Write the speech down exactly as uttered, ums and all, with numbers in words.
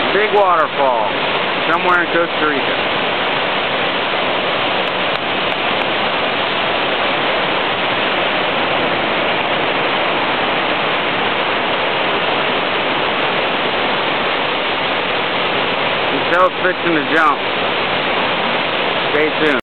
Big waterfall somewhere in Costa Rica. He tells fixing to jump. Stay tuned.